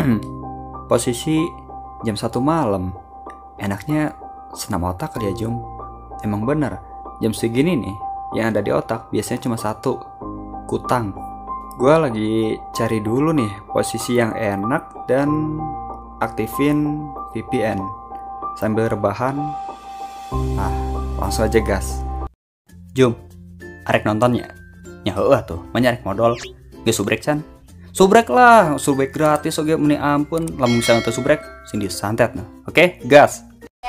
Posisi jam 1 malam. Enaknya senam otak kali ya, Jum. Emang bener, jam segini nih yang ada di otak biasanya cuma satu, kutang. Gua lagi cari dulu nih posisi yang enak dan aktifin VPN sambil rebahan. Langsung aja gas. Jum, arek nontonnya? Ya heueuh tuh, menyarek modal. Ge subrek can? Subrek lah, subrek gratis oge meni ampun. Lamun misalnya teu subrek, sing disantet nah. Oke, gas.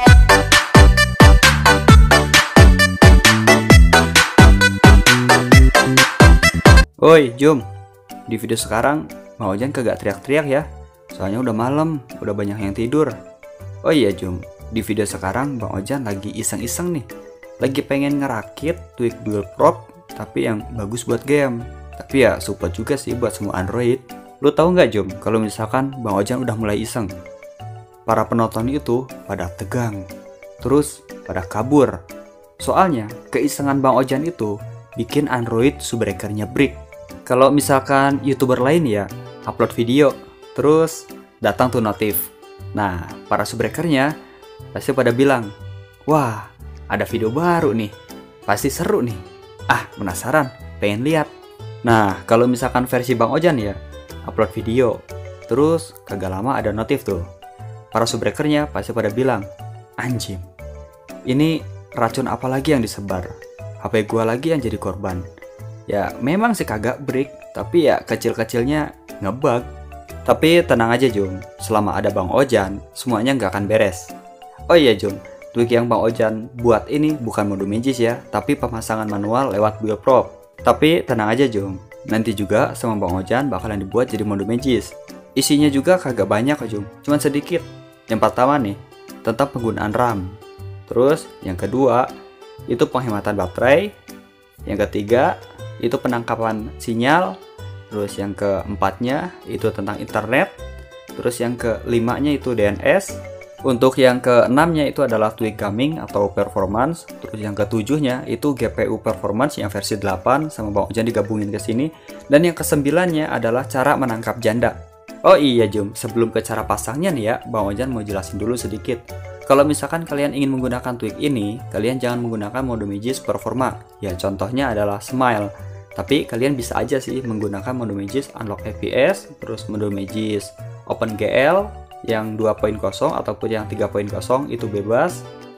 Oi, Jum. Di video sekarang, Mang Ojan kagak teriak-teriak ya. Soalnya udah malam, udah banyak yang tidur. Oh iya, Jum. Di video sekarang, Bang Ojan lagi iseng-iseng nih. Lagi pengen ngerakit Tweak Build Prop, tapi yang bagus buat game. Tapi ya support juga sih buat semua Android. Lu tahu nggak, Jum, kalau misalkan Bang Ojan udah mulai iseng, para penonton itu pada tegang, terus pada kabur. Soalnya keisengan Bang Ojan itu bikin Android subrekernya break. Kalau misalkan YouTuber lain ya upload video, terus datang tuh notif. Nah, para subrekernya pasti pada bilang, wah, ada video baru nih, pasti seru nih. Penasaran, pengen lihat. Nah, kalau misalkan versi Bang Ojan ya upload video, terus kagak lama ada notif tuh. Para subrekernya pasti pada bilang, anjing, ini racun apa lagi yang disebar? HP gua lagi yang jadi korban. Ya memang sih kagak break, tapi ya kecil-kecilnya ngebug. Tapi tenang aja, Jum, selama ada Bang Ojan, semuanya nggak akan beres. Oh iya, Jum, tweak yang Bang Ojan buat ini bukan mode magis ya, tapi pemasangan manual lewat build prop. Tapi tenang aja, Jum, nanti juga sama Bang Ojan bakalan dibuat jadi mode magis. Isinya juga kagak banyak kok, Jum, cuman sedikit. Yang pertama nih, tentang penggunaan RAM. Terus yang kedua, itu penghematan baterai. Yang ketiga, itu penangkapan sinyal. Terus yang keempatnya itu tentang internet. Terus yang kelimanya itu DNS. Untuk yang keenamnya itu adalah tweak gaming atau performance. Terus yang ketujuhnya itu GPU performance yang versi 8 sama Bang Ojan digabungin ke sini. Dan yang kesembilannya adalah cara menangkap janda. Oh iya, Jum, sebelum ke cara pasangnya nih ya, Bang Ojan mau jelasin dulu sedikit. Kalau misalkan kalian ingin menggunakan tweak ini, kalian jangan menggunakan mode magis performa. Ya contohnya adalah Smile. Tapi kalian bisa aja sih menggunakan mode magis unlock FPS, terus mode magis OpenGL yang 2.0 ataupun yang 3.0 itu bebas.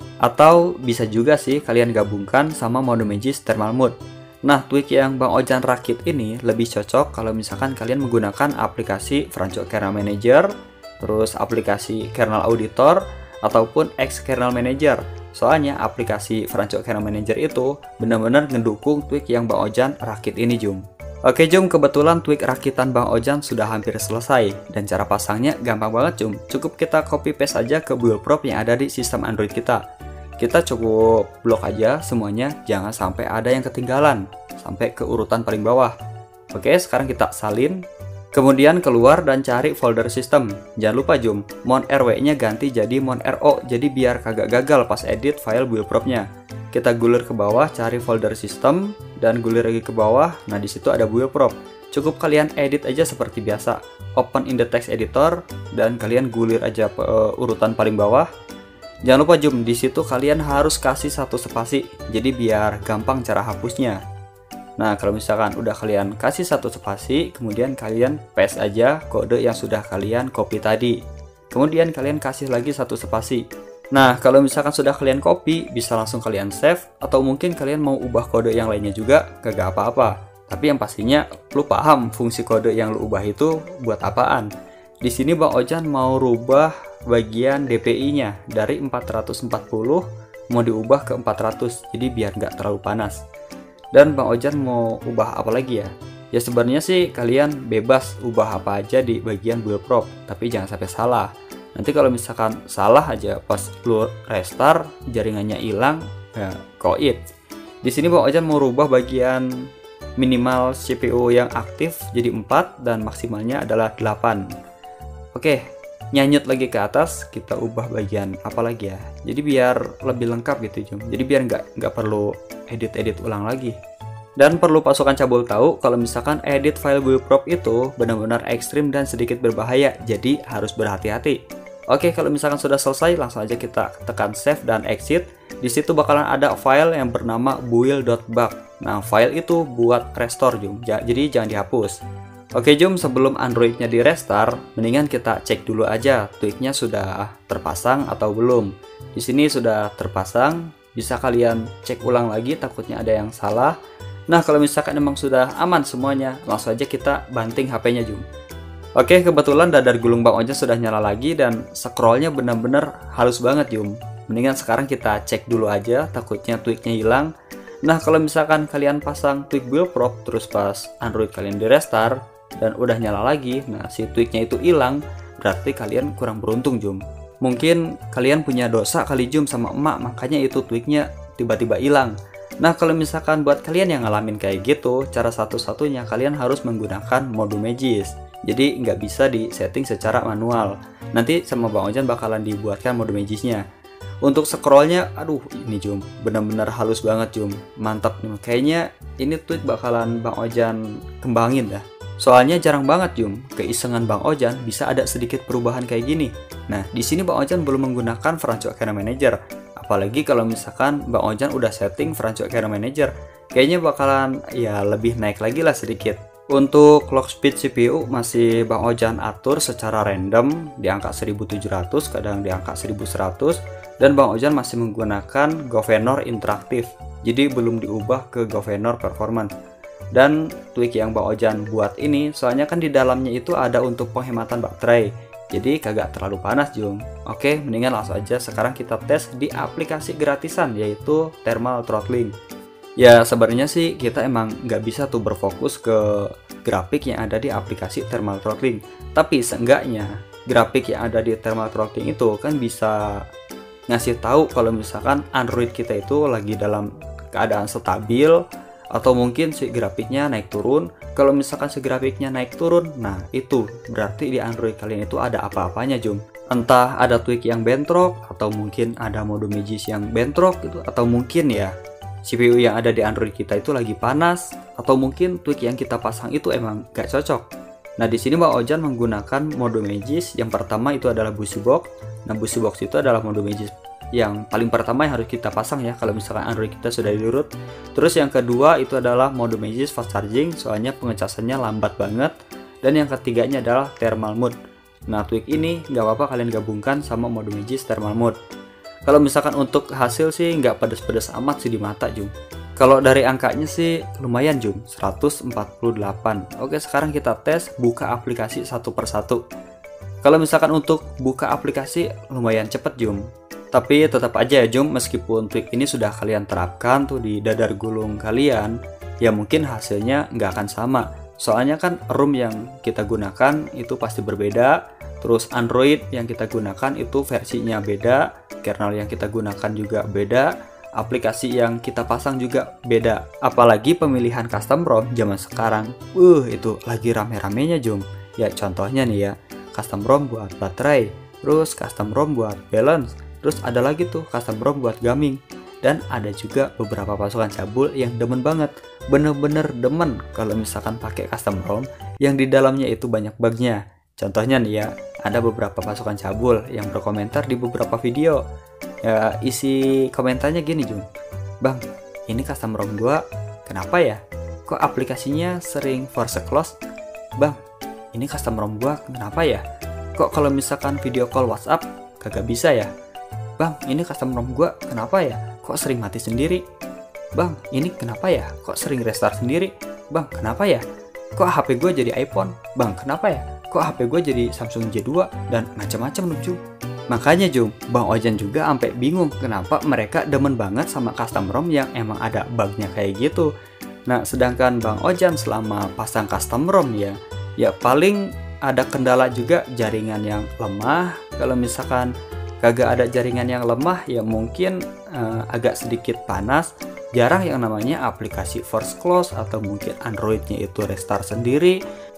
Atau bisa juga sih kalian gabungkan sama mode magis thermal mode. Nah, tweak yang Bang Ojan rakit ini lebih cocok kalau misalkan kalian menggunakan aplikasi Franco Kernel Manager, terus aplikasi Kernel Auditor, ataupun Xkernel Manager. Soalnya aplikasi Franco Kernel Manager itu benar-benar ngedukung tweak yang Bang Ojan rakit ini, Jum. Oke, Jum, kebetulan tweak rakitan Bang Ojan sudah hampir selesai. Dan cara pasangnya gampang banget, Jum. Cukup kita copy paste aja ke build prop yang ada di sistem Android kita. Kita cukup blok aja semuanya, jangan sampai ada yang ketinggalan, sampai ke urutan paling bawah. Oke, sekarang kita salin. Kemudian keluar dan cari folder sistem. Jangan lupa, Jum, mon RW-nya ganti jadi mon RO, jadi biar kagak gagal pas edit file build prop-nya. Kita gulir ke bawah, cari folder sistem, dan gulir lagi ke bawah. Nah, di situ ada build prop. Cukup kalian edit aja seperti biasa. Open in the text editor, dan kalian gulir aja urutan paling bawah. Jangan lupa, Jum, di situ kalian harus kasih satu spasi, jadi biar gampang cara hapusnya. Nah, kalau misalkan udah kalian kasih satu spasi, kemudian kalian paste aja kode yang sudah kalian copy tadi. Kemudian kalian kasih lagi satu spasi. Nah, kalau misalkan sudah kalian copy, bisa langsung kalian save, atau mungkin kalian mau ubah kode yang lainnya juga, kagak apa-apa. Tapi yang pastinya, lu paham fungsi kode yang lu ubah itu buat apaan. Di sini Bang Ojan mau rubah bagian DPI-nya dari 440 mau diubah ke 400, jadi biar nggak terlalu panas. Dan Bang Ojan mau ubah apa lagi ya? Ya sebenarnya sih kalian bebas ubah apa aja di bagian build prop, tapi jangan sampai salah. Nanti kalau misalkan salah aja pas lu restart jaringannya hilang, ya koit. Di sini Bang Ojan mau rubah bagian minimal CPU yang aktif jadi 4 dan maksimalnya adalah 8. Oke, nyanyut lagi ke atas, kita ubah bagian apa lagi ya? Jadi biar lebih lengkap gitu, Jum. Jadi biar nggak perlu edit-edit ulang lagi. Dan perlu pasukan cabul tahu kalau misalkan edit file build itu benar-benar ekstrim dan sedikit berbahaya, jadi harus berhati-hati. Oke, kalau misalkan sudah selesai, langsung aja kita tekan save dan exit. Di situ bakalan ada file yang bernama build.bug. Nah, file itu buat restore Jum, jadi jangan dihapus. Oke Jum, sebelum Androidnya di restart, mendingan kita cek dulu aja tweaknya sudah terpasang atau belum. Di sini sudah terpasang, bisa kalian cek ulang lagi, takutnya ada yang salah. Nah, kalau misalkan emang sudah aman semuanya, langsung aja kita banting HP-nya Jum. Oke, kebetulan dadar gulung Bang Ojan sudah nyala lagi dan scrollnya benar-benar halus banget Jum. Mendingan sekarang kita cek dulu aja, takutnya tweaknya hilang. Nah, kalau misalkan kalian pasang tweak build prop terus pas Android kalian di restart dan udah nyala lagi, nah si tweaknya itu hilang, berarti kalian kurang beruntung Jum. Mungkin kalian punya dosa kali Jum sama emak, makanya itu tweaknya tiba-tiba hilang. Nah, kalau misalkan buat kalian yang ngalamin kayak gitu, cara satu-satunya kalian harus menggunakan mode magis. Jadi nggak bisa di setting secara manual. Nanti sama Bang Ojan bakalan dibuatkan mode magisnya. Untuk scrollnya, aduh ini Jum, benar-benar halus banget Jum, mantap nih. Kayaknya ini tweak bakalan Bang Ojan kembangin dah. Soalnya jarang banget Jum, keisengan Bang Ojan bisa ada sedikit perubahan kayak gini. Nah, di sini Bang Ojan belum menggunakan Franco Kernel Manager. Apalagi kalau misalkan Bang Ojan udah setting Franco Kernel Manager, kayaknya bakalan ya lebih naik lagi lah sedikit. Untuk clock speed CPU masih Bang Ojan atur secara random di angka 1700, kadang di angka 1100, dan Bang Ojan masih menggunakan Governor interaktif. Jadi belum diubah ke Governor performance. Dan tweak yang Bang Ojan buat ini soalnya kan di dalamnya itu ada untuk penghematan baterai. Jadi kagak terlalu panas Jum. Oke, mendingan langsung aja sekarang kita tes di aplikasi gratisan yaitu thermal throttling. Ya sebenarnya sih kita emang nggak bisa tuh berfokus ke grafik yang ada di aplikasi thermal throttling. Tapi seenggaknya grafik yang ada di thermal throttling itu kan bisa ngasih tahu kalau misalkan Android kita itu lagi dalam keadaan stabil, atau mungkin si grafiknya naik turun. Kalau misalkan si grafiknya naik turun, nah itu berarti di Android kalian itu ada apa-apanya Jum. Entah ada tweak yang bentrok, atau mungkin ada mode magis yang bentrok gitu, atau mungkin ya CPU yang ada di Android kita itu lagi panas, atau mungkin tweak yang kita pasang itu emang gak cocok. Nah, di sini Bang Ojan menggunakan mode magis. Yang pertama itu adalah Busy Box. Nah, Busy Box itu adalah mode magis yang paling pertama yang harus kita pasang ya kalau misalkan Android kita sudah di root. Terus yang kedua itu adalah mode magis fast charging, soalnya pengecasannya lambat banget. Dan yang ketiganya adalah thermal mode. Nah, tweak ini nggak apa-apa kalian gabungkan sama mode magis thermal mode. Kalau misalkan untuk hasil sih nggak pedes-pedes amat sih di mata Jum. Kalau dari angkanya sih lumayan Jum, 148. Oke, sekarang kita tes buka aplikasi satu persatu. Kalau misalkan untuk buka aplikasi lumayan cepet Jum. Tapi tetap aja ya Jum, meskipun tweak ini sudah kalian terapkan tuh di dadar gulung kalian, ya mungkin hasilnya nggak akan sama. Soalnya kan ROM yang kita gunakan itu pasti berbeda, terus Android yang kita gunakan itu versinya beda, kernel yang kita gunakan juga beda, aplikasi yang kita pasang juga beda. Apalagi pemilihan custom ROM zaman sekarang, itu lagi rame-ramenya Jum. Ya contohnya nih ya, custom ROM buat baterai, terus custom ROM buat balance, terus ada lagi tuh custom ROM buat gaming. Dan ada juga beberapa pasukan cabul yang demen banget, bener-bener demen kalau misalkan pakai custom ROM yang di dalamnya itu banyak bugnya. Contohnya nih ya, ada beberapa pasukan cabul yang berkomentar di beberapa video. Ya, isi komentarnya gini Jun, Bang, ini custom ROM gua kenapa ya? Kok aplikasinya sering force close? Bang, ini custom ROM gua kenapa ya? Kok kalau misalkan video call WhatsApp kagak bisa ya? Bang, ini custom ROM gua kenapa ya? Kok sering mati sendiri? Bang, ini kenapa ya? Kok sering restart sendiri? Bang, kenapa ya? Kok HP gue jadi iPhone? Bang, kenapa ya? Kok HP gue jadi Samsung J2? Dan macam-macam lucu. Makanya Jum, Bang Ojan juga sampai bingung kenapa mereka demen banget sama custom ROM yang emang ada bugnya kayak gitu. Nah, sedangkan Bang Ojan selama pasang custom ROM ya paling ada kendala juga jaringan yang lemah. Kalau misalkan kagak ada jaringan yang lemah ya mungkin agak sedikit panas. Jarang yang namanya aplikasi force close atau mungkin Androidnya itu restart sendiri.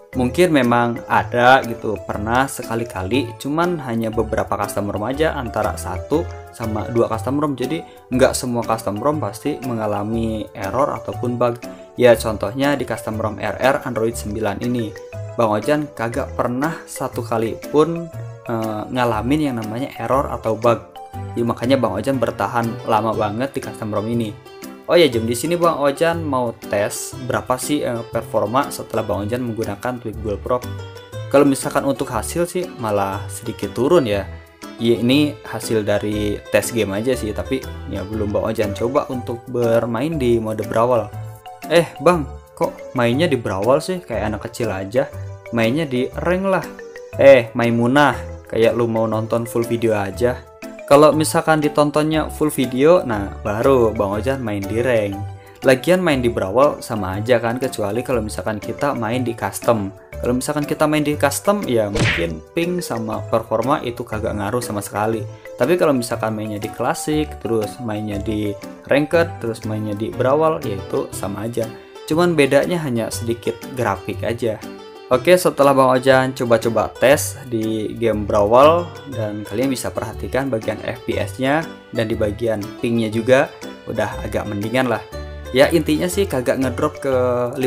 Mungkin memang ada gitu, pernah sekali-kali, cuman hanya beberapa custom ROM aja, antara 1 sama 2 custom ROM. Jadi nggak semua custom ROM pasti mengalami error ataupun bug. Ya contohnya di custom ROM RR Android 9 ini, Bang Ojan kagak pernah satu kali pun ngalamin yang namanya error atau bug. Ya, makanya Bang Ojan bertahan lama banget di custom ROM ini. Oh ya Jum, di sini Bang Ojan mau tes berapa sih performa setelah Bang Ojan menggunakan Tweak Dual Prop. Kalau misalkan untuk hasil sih malah sedikit turun ya. Ya ini hasil dari tes game aja sih, tapi ya belum Bang Ojan coba untuk bermain di mode Brawl. Bang, kok mainnya di Brawl sih? Kayak anak kecil aja. Mainnya di rank lah. Maimunah, kayak lu mau nonton full video aja. Kalau misalkan ditontonnya full video, nah baru Bang Ojan main di rank. Lagian main di Brawl sama aja kan, kecuali kalau misalkan kita main di custom. Kalau misalkan kita main di custom, ya mungkin ping sama performa itu kagak ngaruh sama sekali. Tapi kalau misalkan mainnya di klasik, terus mainnya di ranked, terus mainnya di Brawl, ya itu sama aja. Cuman bedanya hanya sedikit grafik aja. Oke, setelah Bang Ojan coba-coba tes di game Brawl, dan kalian bisa perhatikan bagian FPS-nya dan di bagian ping-nya juga udah agak mendingan lah. Ya intinya sih kagak ngedrop ke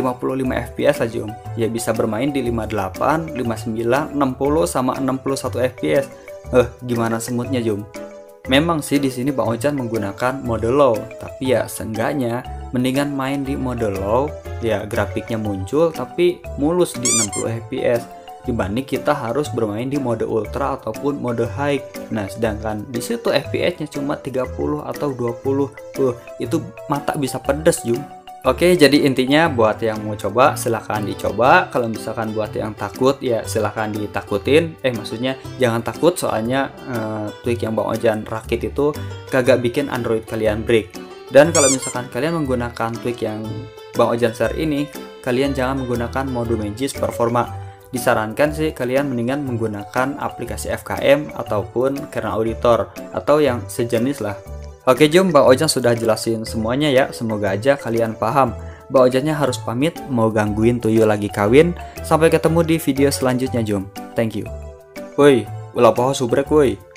55 FPS aja ya, bisa bermain di 58, 59, 60 sama 61 FPS. Gimana semutnya Jum? Memang sih di sini Bang Ojan menggunakan mode low, tapi ya seenggaknya mendingan main di mode low, ya grafiknya muncul tapi mulus di 60 fps dibanding kita harus bermain di mode ultra ataupun mode high. Nah, sedangkan di situ FPS-nya cuma 30 atau 20. Itu mata bisa pedes, Jum. Oke, jadi intinya buat yang mau coba silahkan dicoba. Kalau misalkan buat yang takut ya silahkan ditakutin. Maksudnya jangan takut, soalnya tweak yang Bang Ojan rakit itu kagak bikin Android kalian break. Dan kalau misalkan kalian menggunakan tweak yang Bang Ojan share ini, kalian jangan menggunakan mode Magis performa. Disarankan sih kalian mendingan menggunakan aplikasi FKM ataupun kernel auditor atau yang sejenis lah. Oke Jum, Bang Ojan sudah jelasin semuanya ya, semoga aja kalian paham. Bang Ojannya harus pamit, mau gangguin tuyul lagi kawin. Sampai ketemu di video selanjutnya Jum. Thank you. Woi, ulah poho subrek woi.